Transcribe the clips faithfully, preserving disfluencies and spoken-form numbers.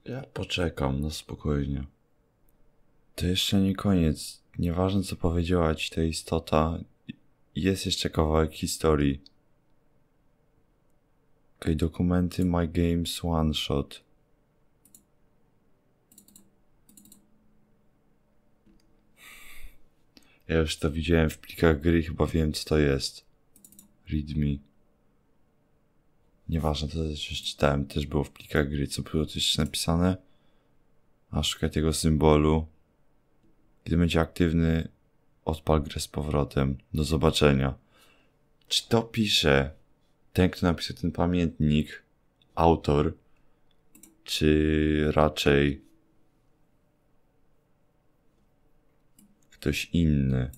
Ja poczekam, no spokojnie. To jeszcze nie koniec. Nieważne co powiedziała ci ta istota, jest jeszcze kawałek historii. Okej, dokumenty My Games One Shot. Ja już to widziałem w plikach gry, chyba wiem co to jest. Readme. Nieważne, to też już czytałem, też było w plikach gry, co było też napisane. A szukaj tego symbolu. Gdy będzie aktywny, odpal grę z powrotem. Do zobaczenia. Czy to pisze ten, kto napisał ten pamiętnik, autor, czy raczej ktoś inny?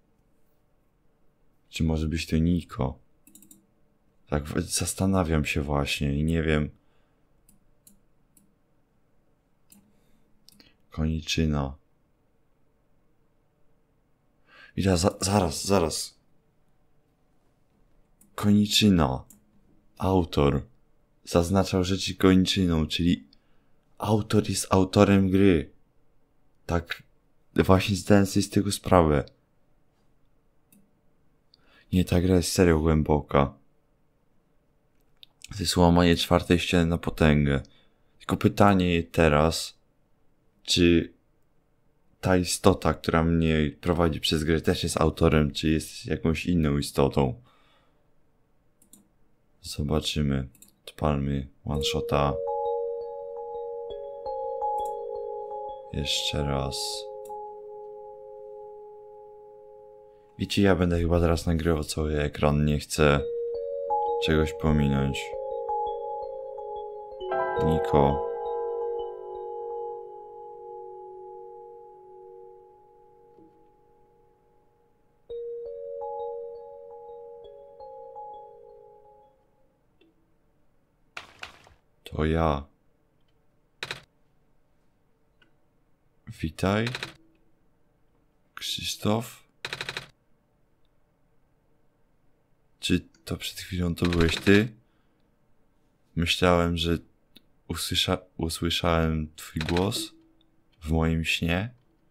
Czy może być to Niko? Tak zastanawiam się właśnie i nie wiem. Koniczyna. I teraz, za, zaraz, zaraz. Koniczyna. Autor. Zaznaczał rzeczy koniczyną, czyli autor jest autorem gry. Tak właśnie zdałem sobie z tego sprawę. Nie, ta gra jest serio głęboka. To jest łamanie czwartej ściany na potęgę. Tylko pytanie teraz, czy ta istota, która mnie prowadzi przez grę, też jest autorem, czy jest jakąś inną istotą? Zobaczymy. Odpalmy one shota. Jeszcze raz. Wiecie, ja będę chyba teraz nagrywał cały ekran, nie chcę czegoś pominąć. Niko. To ja. Witaj. Krzysztof. Czy to przed chwilą to byłeś ty? Myślałem, że usłysza usłyszałem twój głos w moim śnie.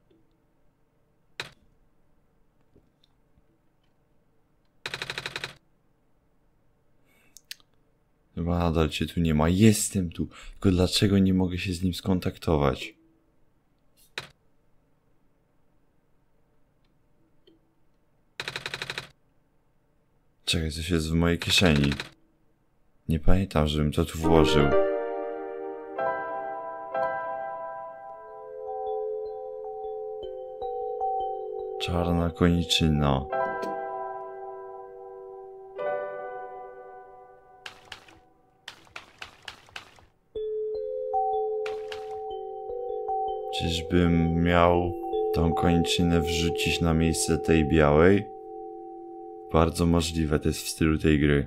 Chyba nadal cię tu nie ma. Jestem tu. Tylko dlaczego nie mogę się z nim skontaktować? Czekaj, coś jest w mojej kieszeni. Nie pamiętam, żebym to tu włożył. Czarna koniczyna. Czyżbym miał tą koniczynę wrzucić na miejsce tej białej? Bardzo możliwe, to jest w stylu tej gry.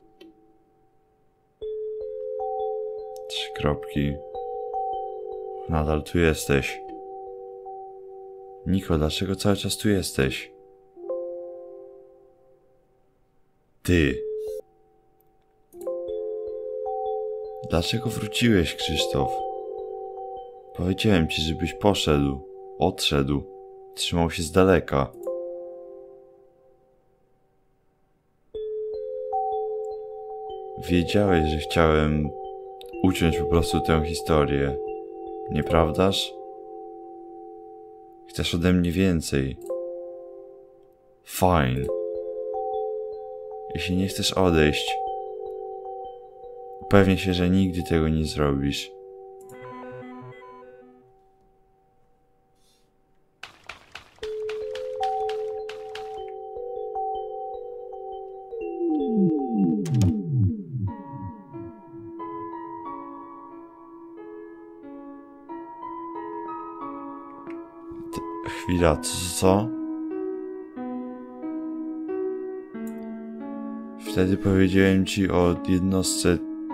Trzy kropki. Nadal tu jesteś. Niko, dlaczego cały czas tu jesteś? Ty. Dlaczego wróciłeś, Krzysztof? Powiedziałem ci, żebyś poszedł. Odszedł. Trzymał się z daleka. Wiedziałeś, że chciałem uciąć po prostu tę historię. Nieprawdaż? Chcesz ode mnie więcej. Fine. Jeśli nie chcesz odejść, upewnij się, że nigdy tego nie zrobisz. Chwila, co, co? Wtedy powiedziałem ci o jednostce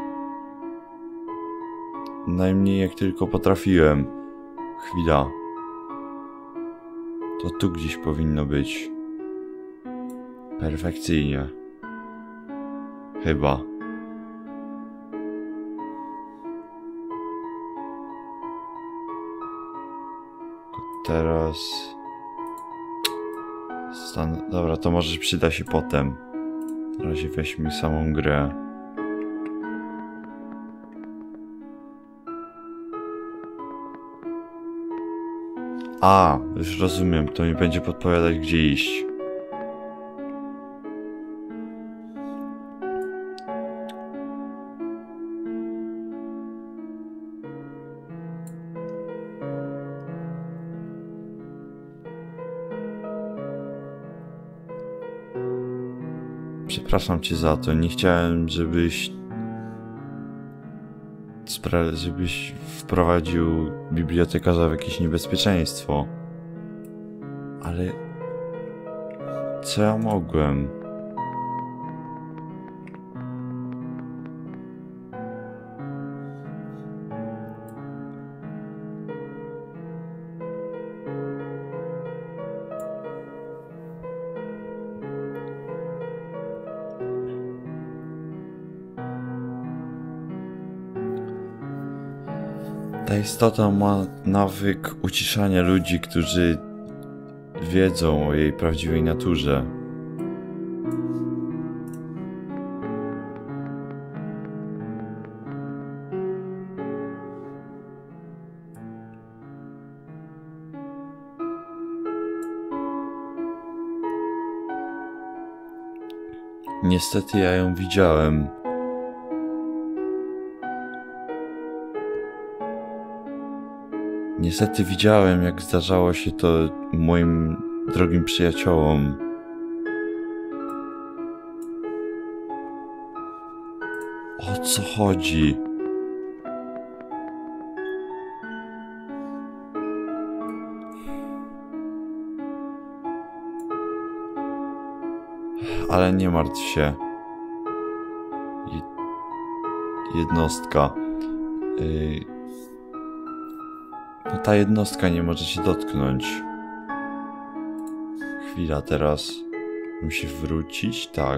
najmniej jak tylko potrafiłem. Chwila. To tu gdzieś powinno być. Perfekcyjnie. Chyba. teraz... Stan... Dobra, to może przyda się potem. Na razie weźmy samą grę. A, już rozumiem, to mi będzie podpowiadać, gdzie iść. Przepraszam cię za to, nie chciałem, żebyś... Spra- żebyś wprowadził bibliotekarza w jakieś niebezpieczeństwo. Ale... Co ja mogłem? Ta istota ma nawyk uciszania ludzi, którzy wiedzą o jej prawdziwej naturze. Niestety ja ją widziałem. Niestety widziałem, jak zdarzało się to moim drogim przyjaciołom. O co chodzi? Ale nie martw się. Jednostka. Yy... No ta jednostka nie może się dotknąć. Chwila teraz. Musi wrócić? Tak.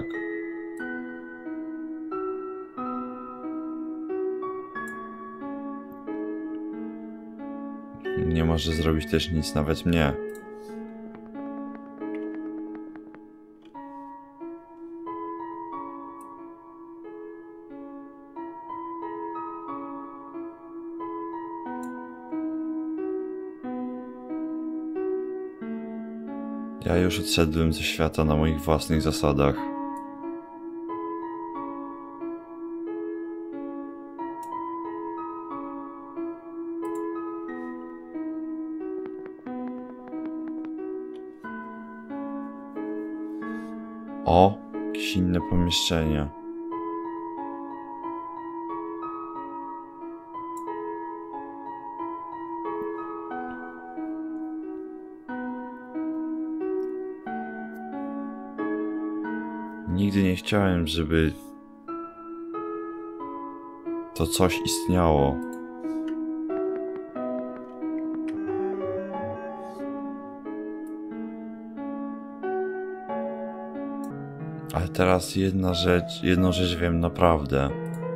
Nie może zrobić też nic nawet mnie. Ja już odszedłem ze świata na moich własnych zasadach. O, jakieś inne pomieszczenie. Nigdy nie chciałem, żeby to coś istniało. Ale teraz jedna rzecz, jedną rzecz wiem naprawdę.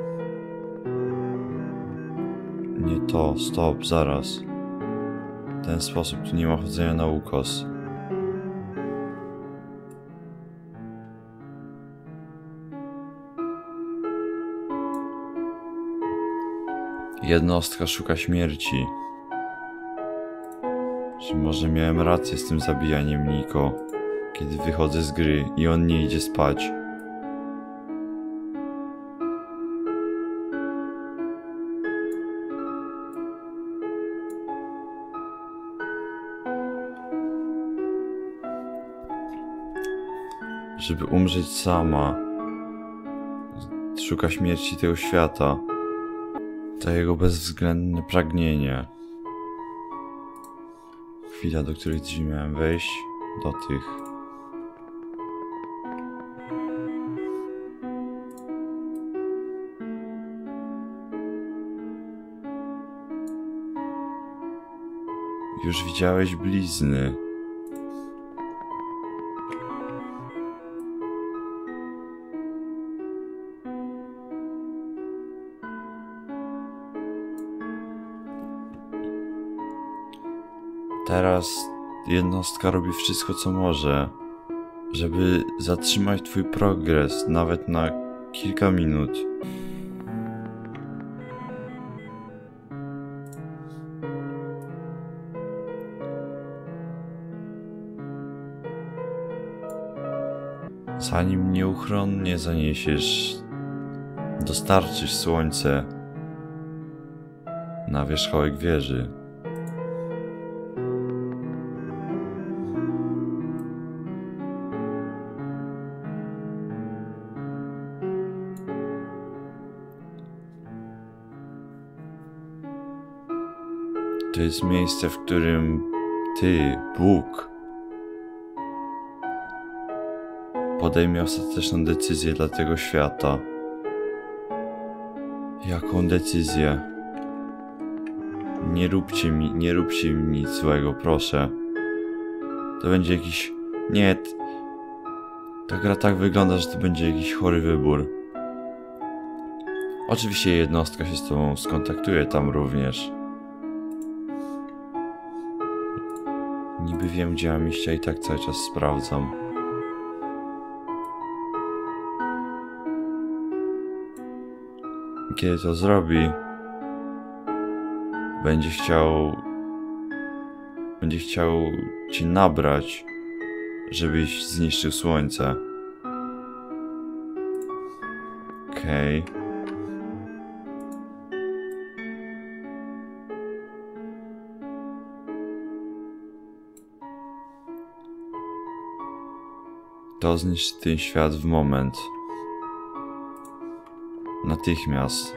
Nie to, stop, zaraz. W ten sposób tu nie ma chodzenia na ukos. Jednostka szuka śmierci. Czy może miałem rację z tym zabijaniem Niko, kiedy wychodzę z gry i on nie idzie spać? Żeby umrzeć sama. Szuka śmierci tego świata. To jego bezwzględne pragnienie. Chwila, do których drzwi miałem wejść. Do tych. Już widziałeś blizny. Teraz jednostka robi wszystko, co może, żeby zatrzymać twój progres, nawet na kilka minut. Zanim nieuchronnie zaniesiesz, dostarczysz słońce na wierzchołek wieży. To jest miejsce, w którym ty, Bóg, podejmie ostateczną decyzję dla tego świata. Jaką decyzję? Nie róbcie mi, nie róbcie mi nic złego, proszę. To będzie jakiś... Nie... Ta gra tak wygląda, że to będzie jakiś chory wybór. Oczywiście jednostka się z tobą skontaktuje tam również. Niby wiem, gdzie mam iść, a i tak cały czas sprawdzam. Kiedy to zrobi, będzie chciał... Będzie chciał cię nabrać, żebyś zniszczył słońce. Okej. Okay. To zniszczy ten świat w moment. Natychmiast.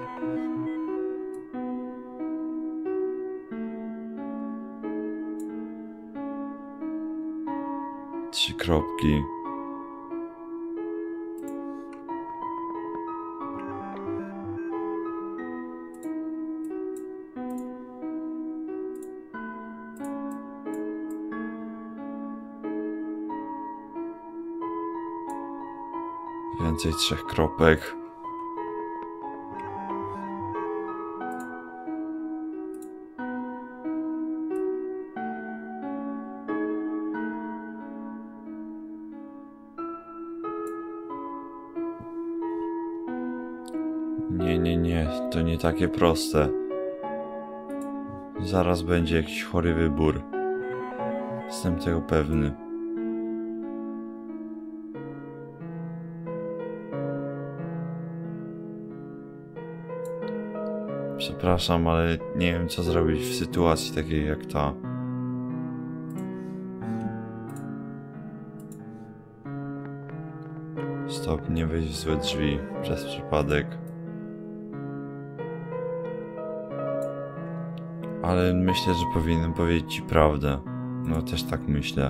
Trzy kropki. Więcej trzech kropek. Nie, nie, nie, to nie takie proste. Zaraz będzie jakiś chory wybór. Jestem tego pewny. Przepraszam, ale nie wiem, co zrobić w sytuacji takiej jak ta. Stop, nie wejść w złe drzwi przez przypadek. Ale myślę, że powinienem powiedzieć ci prawdę. No też tak myślę.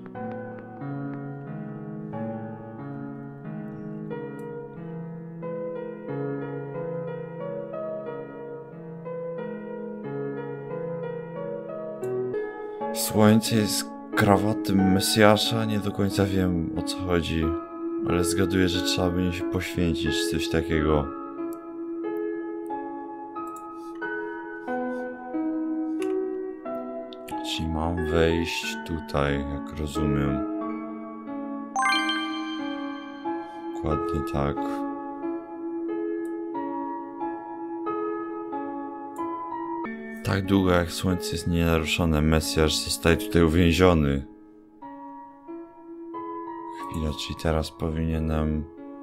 Słońce jest krawatem Mesjasza, nie do końca wiem, o co chodzi, ale zgaduję, że trzeba będzie się poświęcić, coś takiego. Czyli mam wejść tutaj, jak rozumiem. Dokładnie tak. Tak długo jak słońce jest nienaruszone, Mesjasz zostaje tutaj uwięziony. Chwila, czyli teraz powinienem...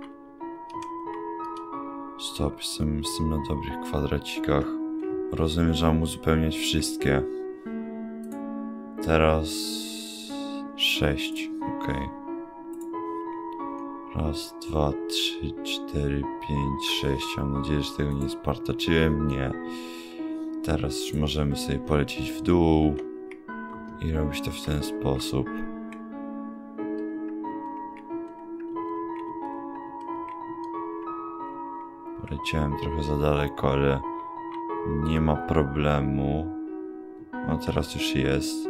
Stop, jestem, jestem na dobrych kwadracikach. Rozumiem, że mam uzupełniać wszystkie. Teraz... sześć, okej. Okay. Raz, dwa, trzy, cztery, pięć, sześć. Mam nadzieję, że tego nie spartaczyłem. Nie. Teraz już możemy sobie polecieć w dół i robić to w ten sposób. Poleciałem trochę za daleko, ale nie ma problemu. No teraz już jest.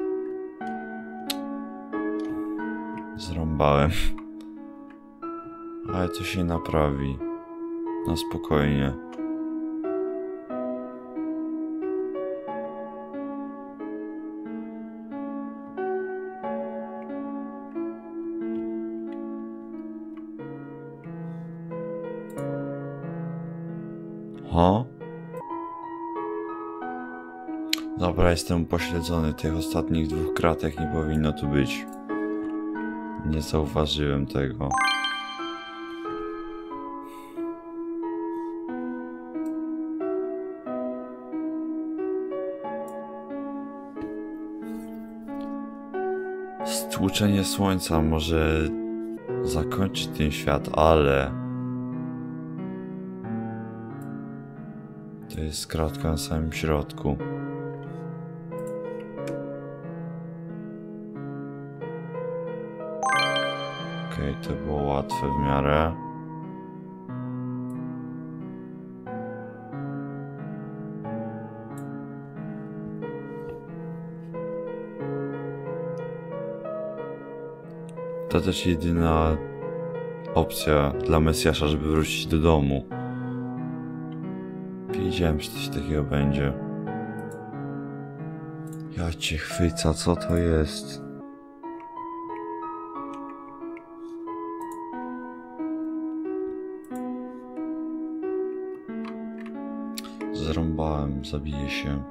Zrąbałem. Ale to się naprawi. Na spokojnie. Ho? Dobra, jestem upośledzony. Tych ostatnich dwóch kratek nie powinno tu być. Nie zauważyłem tego. Stłuczenie słońca może zakończyć ten świat, ale to jest kratka na samym środku. Okej, okay, to było łatwe w miarę. To też jedyna opcja dla Mesjasza, żeby wrócić do domu. Wiedziałem, że coś takiego będzie. Ja cię chwyca, co to jest? Zrąbałem, zabiję się.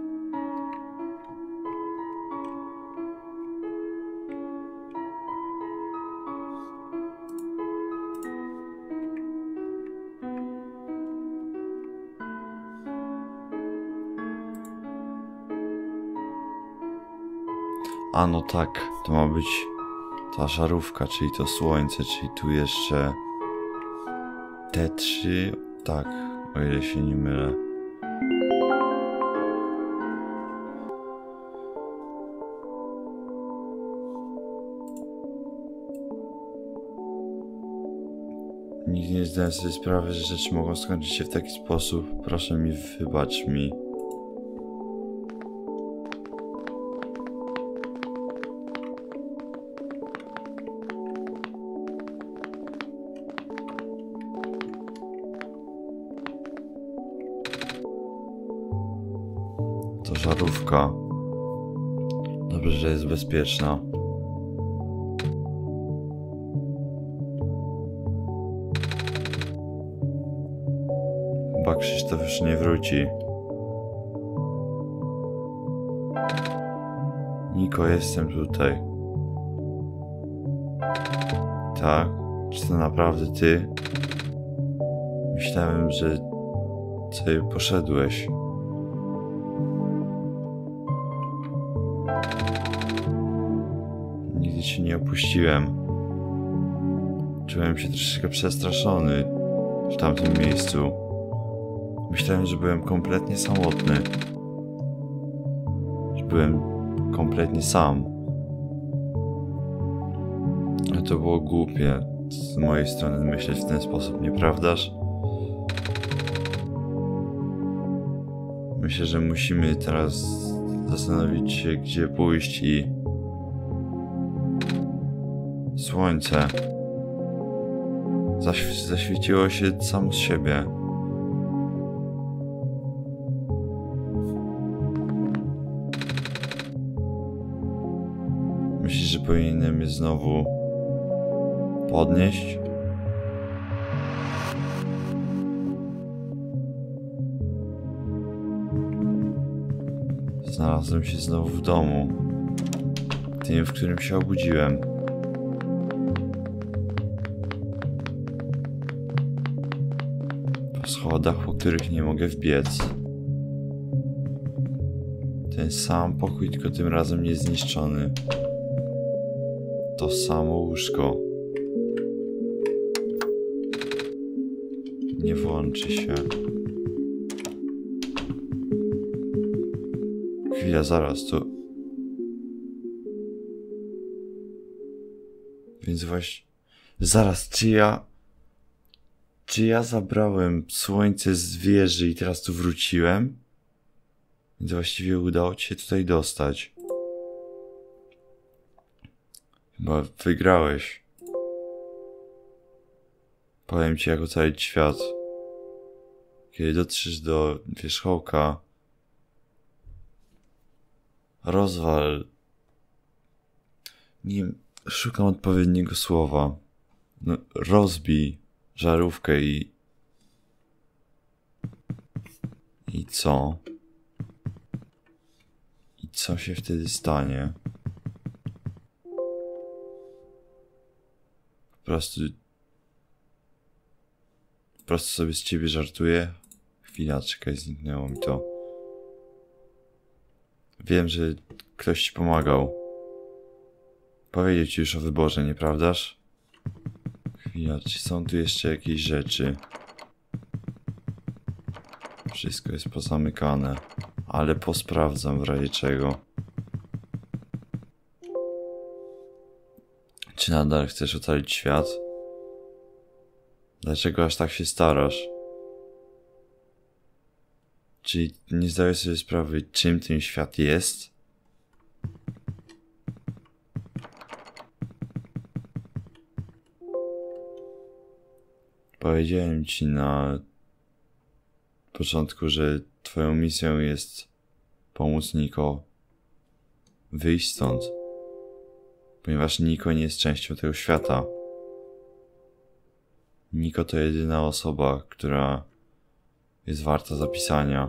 A no tak, to ma być ta żarówka, czyli to słońce, czyli tu jeszcze te trzy, tak, o ile się nie mylę. Nigdy nie zdałem sobie sprawy, że rzeczy mogą skończyć się w taki sposób. Proszę mi, wybacz mi. To żarówka. Dobrze, że jest bezpieczna. Chyba Krzysztof już nie wróci. Niko, jestem tutaj. Tak? Czy to naprawdę ty? Myślałem, że sobie poszedłeś. Nigdy cię nie opuściłem. Czułem się troszeczkę przestraszony w tamtym miejscu. Myślałem, że byłem kompletnie samotny. Że byłem kompletnie sam. Ale to było głupie z mojej strony myśleć w ten sposób, nieprawdaż? Myślę, że musimy teraz zastanowić się, gdzie pójść i... Słońce Zaświ- zaświeciło się samo z siebie. Myślisz, że powinienem je znowu podnieść? Znalazłem się znowu w domu, tym, w którym się obudziłem. Po schodach, po których nie mogę wbiec. Ten sam pokój, tylko tym razem niezniszczony. To samo łóżko. Nie włączy się. Chwila, zaraz, to... Więc właśnie... Zaraz, czy ja... Czy ja zabrałem słońce z wieży i teraz tu wróciłem? Więc właściwie udało ci się tutaj dostać. Chyba wygrałeś. Powiem ci, jak ocalić świat. Kiedy dotrzesz do wierzchołka, rozwal... Nie wiem, szukam odpowiedniego słowa. No, rozbij żarówkę i... I co? I co się wtedy stanie? Po prostu... Po prostu sobie z ciebie żartuję. Chwila, czekaj, zniknęło mi to. Wiem, że ktoś ci pomagał. Powiedział ci już o wyborze, nieprawdaż? Chwila, czy są tu jeszcze jakieś rzeczy? Wszystko jest pozamykane, ale posprawdzam w razie czego. Czy nadal chcesz ocalić świat? Dlaczego aż tak się starasz? Czy nie zdajesz sobie sprawy, czym ten świat jest? Powiedziałem ci na początku, że twoją misją jest pomóc Niko wyjść stąd. Ponieważ Niko nie jest częścią tego świata. Niko to jedyna osoba, która jest warta zapisania.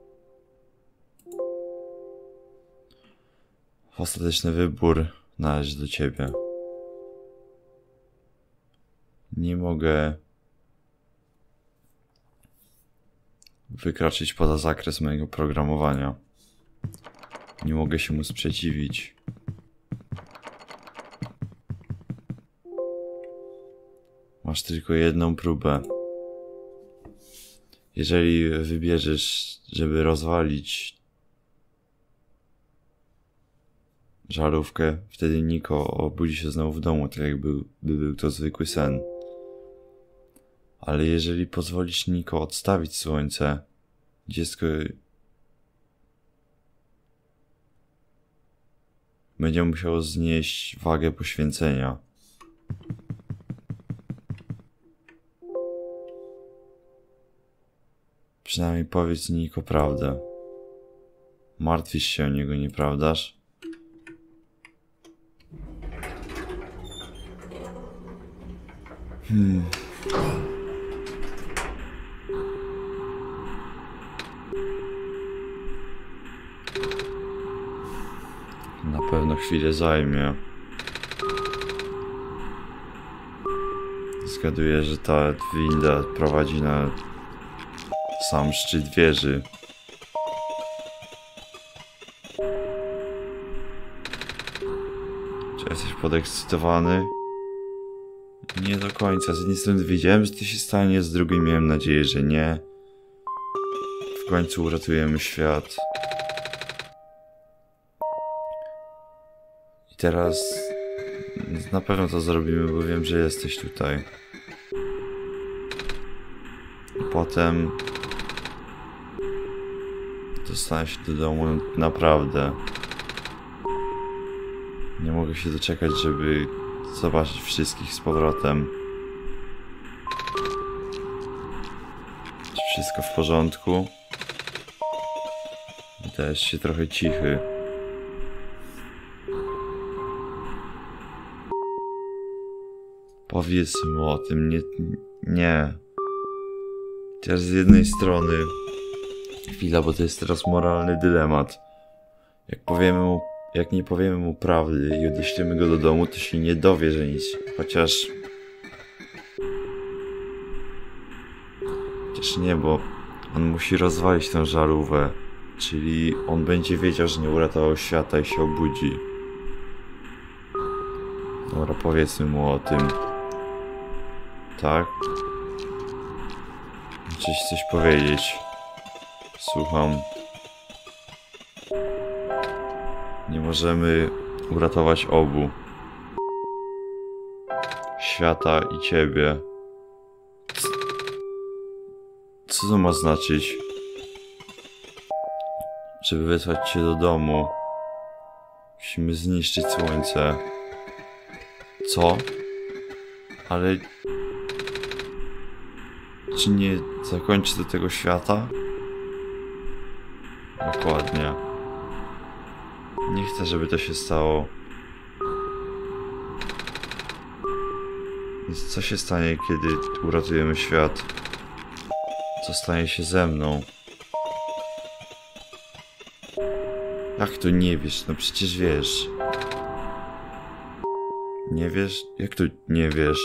Ostateczny wybór należy do ciebie. Nie mogę wykroczyć poza zakres mojego programowania. Nie mogę się mu sprzeciwić. Masz tylko jedną próbę. Jeżeli wybierzesz, żeby rozwalić żarówkę, wtedy Niko obudzi się znowu w domu, tak jakby by był to zwykły sen. Ale jeżeli pozwolisz Niko odstawić słońce, dziecko będzie musiało znieść wagę poświęcenia. Przynajmniej powiedz Niko prawdę. Martwisz się o niego, nieprawdaż? Hmm. Na pewno chwilę zajmie. Zgaduję, że ta winda prowadzi na sam szczyt wieży. Czy jesteś podekscytowany? Nie do końca. Z jednej strony wiedziałem, że to się stanie, z drugiej miałem nadzieję, że nie. W końcu uratujemy świat. I teraz na pewno to zrobimy, bo wiem, że jesteś tutaj. I potem dostanę się do domu naprawdę. Nie mogę się doczekać, żeby zobaczyć wszystkich z powrotem. Czy wszystko w porządku? Wydajesz się trochę cichy. Powiedz mu o tym, nie... nie. Chociaż z jednej strony... Chwila, bo to jest teraz moralny dylemat. Jak powiemy mu... Jak nie powiemy mu prawdy i odeślemy go do domu, to się nie dowie, że nic. Chociaż... Chociaż nie, bo on musi rozwalić tę żarówkę. Czyli on będzie wiedział, że nie uratował świata i się obudzi. Dobra, powiedzmy mu o tym. Tak? Chcesz coś powiedzieć? Słucham. Nie możemy uratować obu. Świata i ciebie. C Co to ma znaczyć? Żeby wysłać cię do domu, musimy zniszczyć słońce. Co? Ale... Czy nie zakończy do tego świata? Dokładnie. Nie chcę, żeby to się stało. Więc co się stanie, kiedy uratujemy świat? Co stanie się ze mną? Jak to nie wiesz? No przecież wiesz. Nie wiesz? Jak to nie wiesz?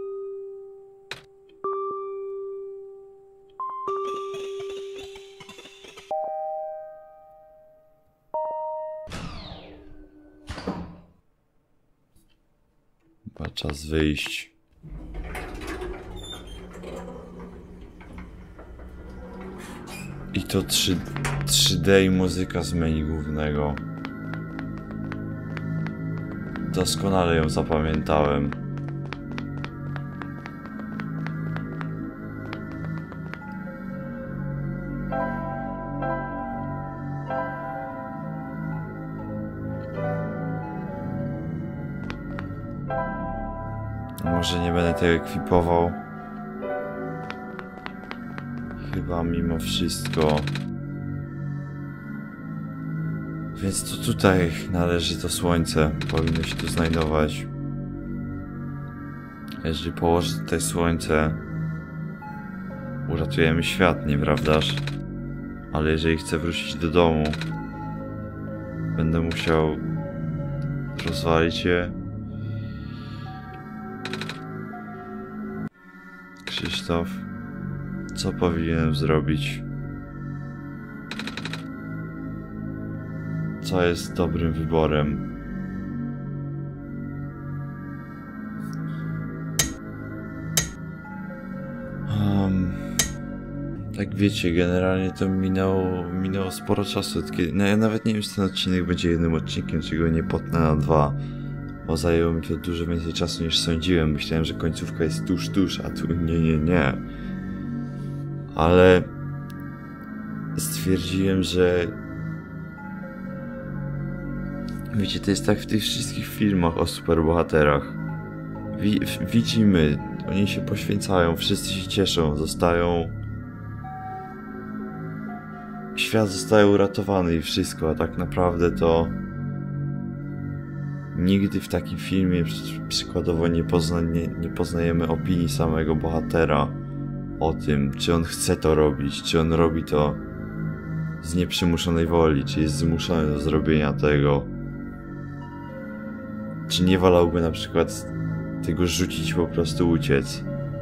Chyba czas wyjść. I to trzy D i muzyka z menu głównego. Doskonale ją zapamiętałem. Może nie będę tego ekwipował. Chyba mimo wszystko. Więc to tutaj należy to słońce. Powinno się tu znajdować. Jeżeli położę tutaj słońce, uratujemy świat, nieprawdaż? Ale jeżeli chcę wrócić do domu, będę musiał rozwalić je. Krzysztof, co powinienem zrobić? Co jest dobrym wyborem? Um, tak wiecie, generalnie to minęło, minęło sporo czasu, od kiedy, no ja nawet nie wiem, czy ten odcinek będzie jednym odcinkiem, czy go nie potnę na dwa, bo zajęło mi to dużo więcej czasu niż sądziłem. Myślałem, że końcówka jest tuż, tuż, a tu nie, nie, nie. Ale stwierdziłem, że wiecie, to jest tak w tych wszystkich filmach o superbohaterach. Wi widzimy, oni się poświęcają, wszyscy się cieszą, zostają... Świat zostaje uratowany i wszystko, a tak naprawdę to... Nigdy w takim filmie przy przykładowo nie, pozna nie, nie poznajemy opinii samego bohatera o tym, czy on chce to robić, czy on robi to z nieprzymuszonej woli, czy jest zmuszony do zrobienia tego. Czy nie wolałby na przykład tego rzucić, po prostu uciec.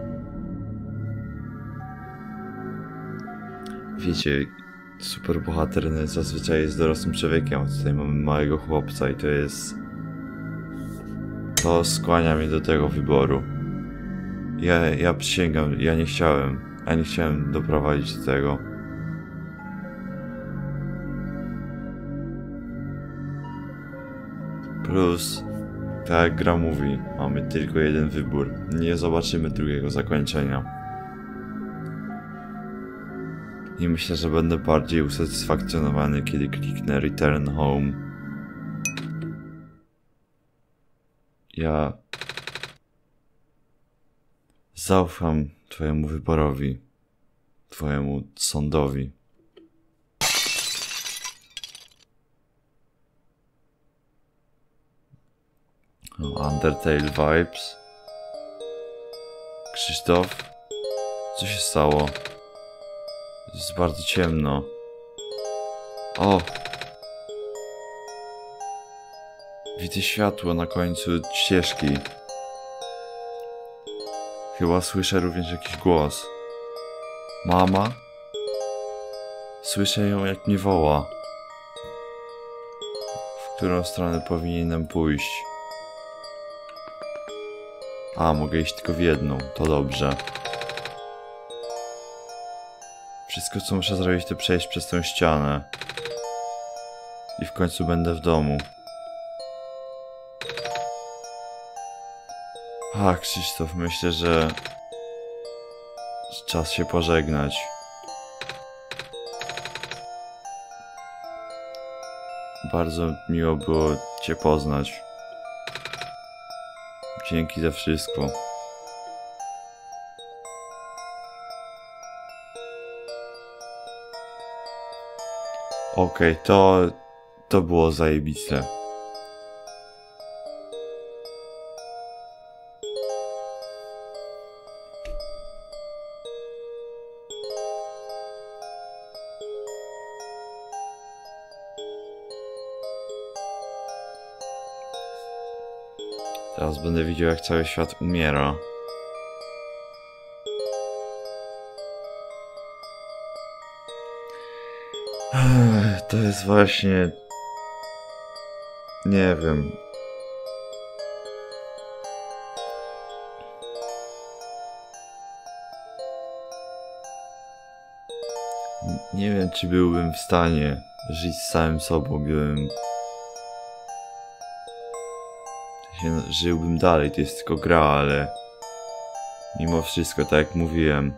Wiecie, superbohater zazwyczaj jest dorosłym człowiekiem, a tutaj mamy małego chłopca i to jest... To skłania mnie do tego wyboru. Ja, ja przysięgam, ja nie chciałem, ja nie chciałem doprowadzić do tego. Plus, tak jak gra mówi, mamy tylko jeden wybór. Nie zobaczymy drugiego zakończenia. I myślę, że będę bardziej usatysfakcjonowany, kiedy kliknę Return Home. Ja... Zaufam twojemu wyborowi. Twojemu sądowi. O, Undertale vibes. Krzysztof? Co się stało? Jest bardzo ciemno. O! Widzę światło na końcu ścieżki. Chyba słyszę również jakiś głos. Mama? Słyszę ją, jak mnie woła. W którą stronę powinienem pójść? A, mogę iść tylko w jedną. To dobrze. Wszystko, co muszę zrobić, to przejść przez tę ścianę. I w końcu będę w domu. A, Krzysztof, myślę, że... czas się pożegnać. Bardzo miło było cię poznać. Dzięki za wszystko. Okej, okay, to... to było zajebiste. Teraz będę widział, jak cały świat umiera. To jest właśnie... Nie wiem. Nie wiem, czy byłbym w stanie żyć z samym sobą, gdybym... Się, żyłbym dalej, to jest tylko gra, ale... Mimo wszystko, tak jak mówiłem...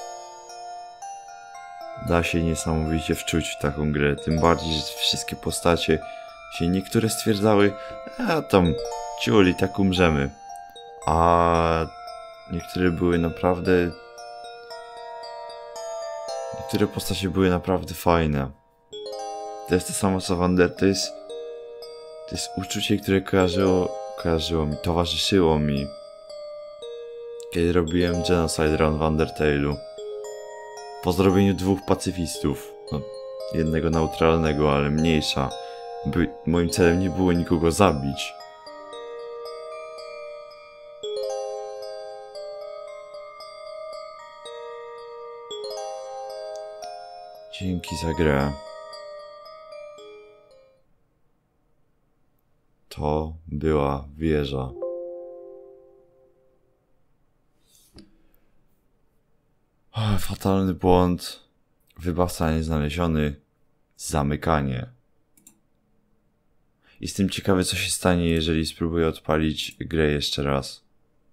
Da się niesamowicie wczuć w taką grę, tym bardziej, że wszystkie postacie się niektóre stwierdzały, a tam ciuli, tak umrzemy. A niektóre były naprawdę... Niektóre postacie były naprawdę fajne. To jest to samo co w Undertale. To jest uczucie, które kojarzyło, kojarzyło mi, towarzyszyło mi, kiedy robiłem Genocide Run w Undertale'u. Po zrobieniu dwóch pacyfistów. No, jednego neutralnego, ale mniejsza. By, moim celem nie było nikogo zabić. Dzięki za grę. To była wieża. O, fatalny błąd. Wybawca nieznaleziony. Zamykanie. Jestem ciekawy, co się stanie, jeżeli spróbuję odpalić grę jeszcze raz.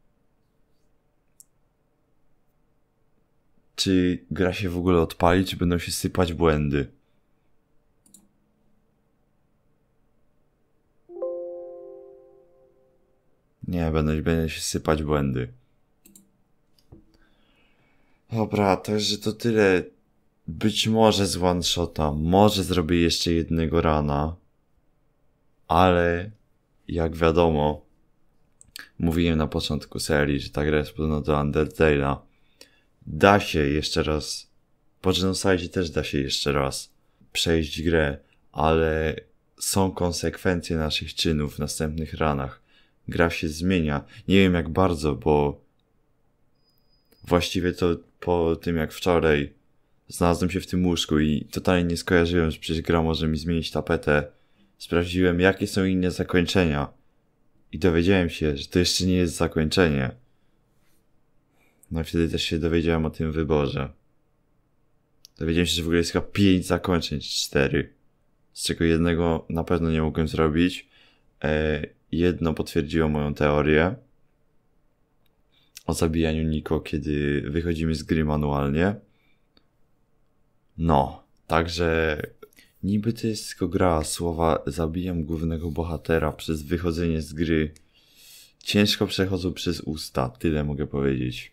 Czy gra się w ogóle odpali, czy będą się sypać błędy? Nie, będą, będą się sypać błędy. Dobra, także to tyle. Być może z one shota, może zrobię jeszcze jednego rana. Ale, jak wiadomo, mówiłem na początku serii, że ta gra jest podobna do Undertale'a. Da się jeszcze raz, po Genocide też da się jeszcze raz przejść grę, ale są konsekwencje naszych czynów w następnych ranach. Gra się zmienia. Nie wiem jak bardzo, bo właściwie to po tym jak wczoraj znalazłem się w tym łóżku i totalnie nie skojarzyłem, że przecież gra może mi zmienić tapetę. Sprawdziłem, jakie są inne zakończenia i dowiedziałem się, że to jeszcze nie jest zakończenie. No i wtedy też się dowiedziałem o tym wyborze. Dowiedziałem się, że w ogóle jest chyba pięć zakończeń, czy cztery. Z czego jednego na pewno nie mogłem zrobić. E, jedno potwierdziło moją teorię o zabijaniu Niko, kiedy wychodzimy z gry manualnie. No, także niby to jest tylko gra, słowa zabijam głównego bohatera przez wychodzenie z gry ciężko przechodzą przez usta, tyle mogę powiedzieć.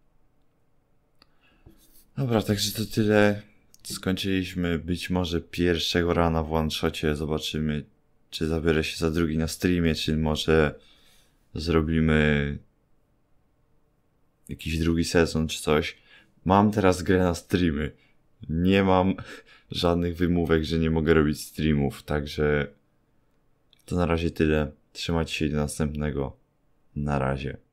Dobra, także to tyle. Skończyliśmy być może pierwszego rana w one-shocie. Zobaczymy, czy zabiorę się za drugi na streamie, czy może zrobimy jakiś drugi sezon, czy coś. Mam teraz grę na streamy. Nie mam żadnych wymówek, że nie mogę robić streamów, także to na razie tyle. Trzymajcie się do następnego. Na razie.